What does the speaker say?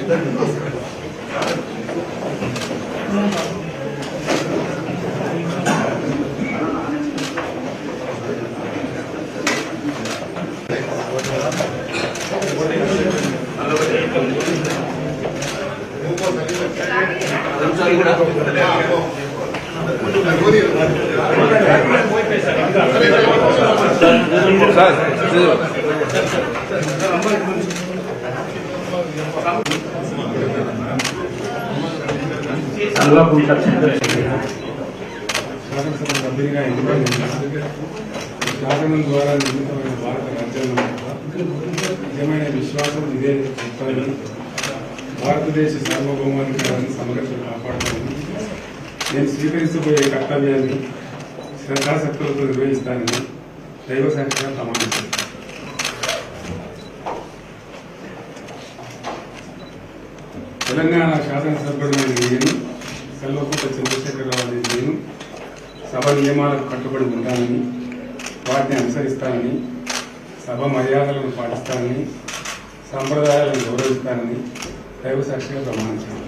సభ్యునిగా ఎన్నికైన శాసనం ద్వారా నిర్మితమైన భారత రాజ్యాంగం నిజమైన విశ్వాసం ఇదే చెప్తానని భారతదేశ సార్వభౌమాధికారాన్ని సమగ్రతను కాపాడుతానని నేను స్వీకరించబోయే కర్తవ్యాన్ని శ్రద్ధాశక్తులతో నిర్వహిస్తానని దైవ సాక్షిగా ప్రమాణం చేస్తాను. తెలంగాణ శాసనసభ్యుడైన నేను కల్వకుంట్ల చంద్రశేఖరరావు అనే నేను సభ నియమాలకు కట్టుబడి ఉంటానని వాటిని అనుసరిస్తానని సభ మర్యాదలను పాటిస్తానని సంప్రదాయాలను గౌరవిస్తానని దైవ సాక్షిగా ప్రమాణించాను.